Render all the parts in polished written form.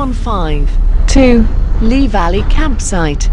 215 to Lee Valley Campsite.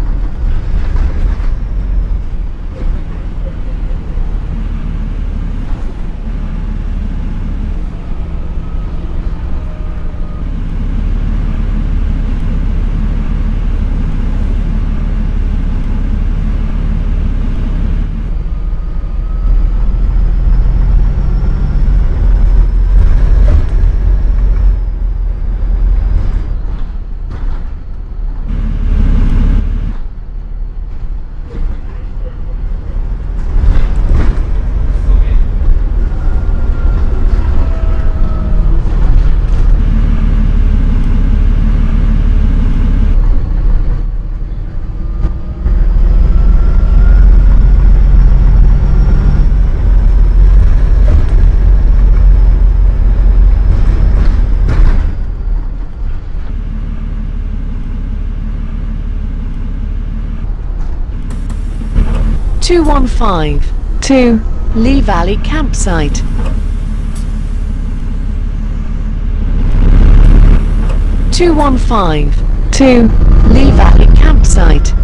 215 to Lee Valley Campsite. 215 to Lee Valley Campsite.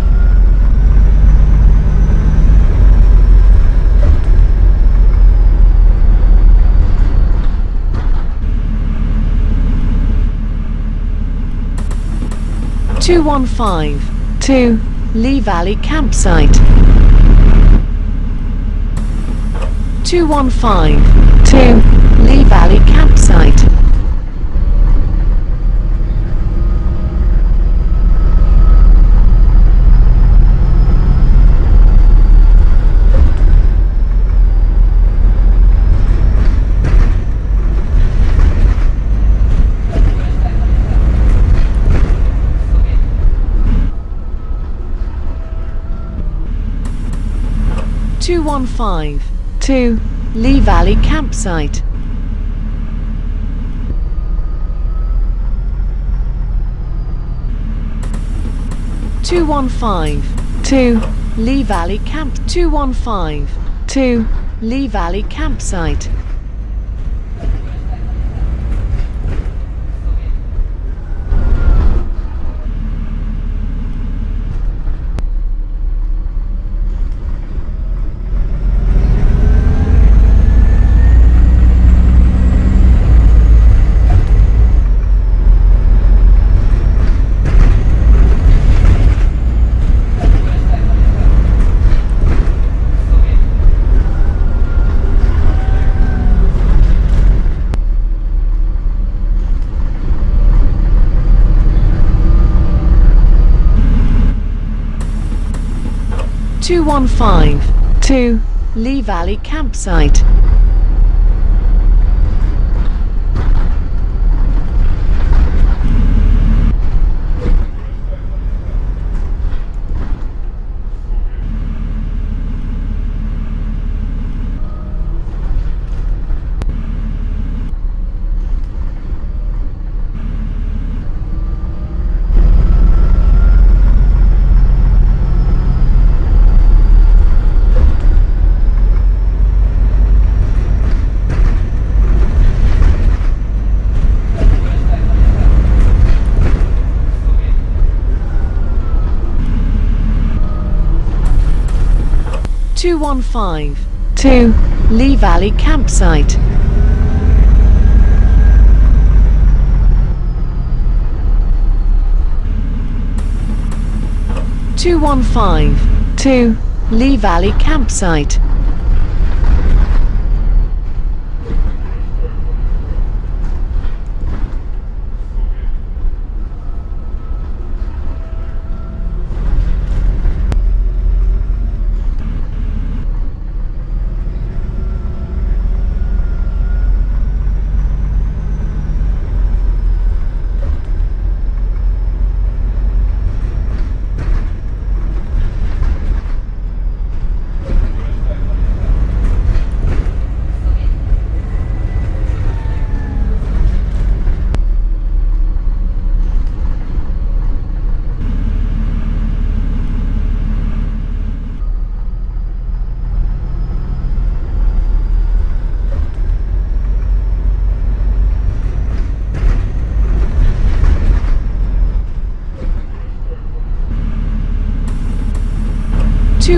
215 to Lee Valley Campsite. 215 to Lee Valley Campsite. 215 to Lee Valley Campsite. 215 to Lee Valley Camp. 215 to Lee Valley Campsite. 215 to Lee Valley Campsite. 215 to Lee Valley Campsite. 215 to Lee Valley Campsite.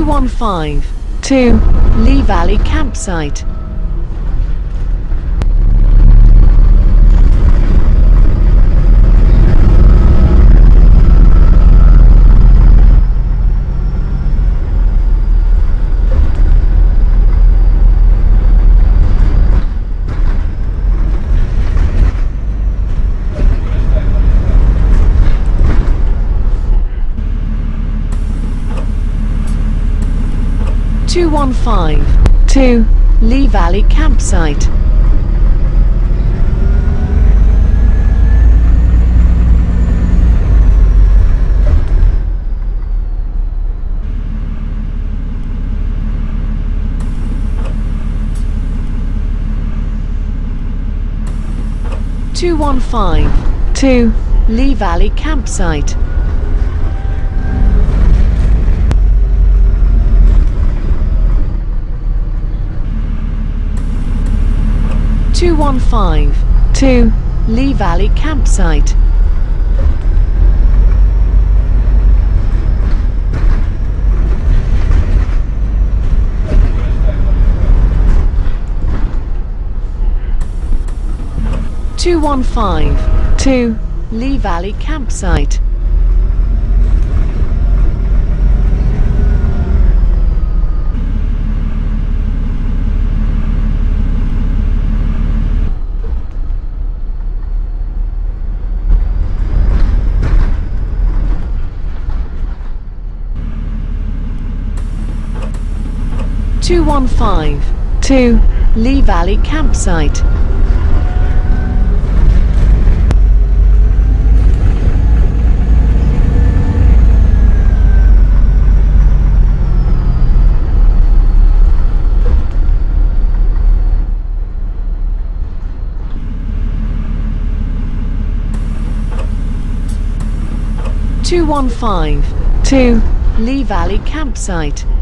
215 to Lee Valley Campsite. 215 to Lee Valley Campsite. 215 to Lee Valley Campsite. 215 to Lee Valley Campsite. 215 to Lee Valley Campsite. 215 to Lee Valley Campsite. 215 to Lee Valley Campsite.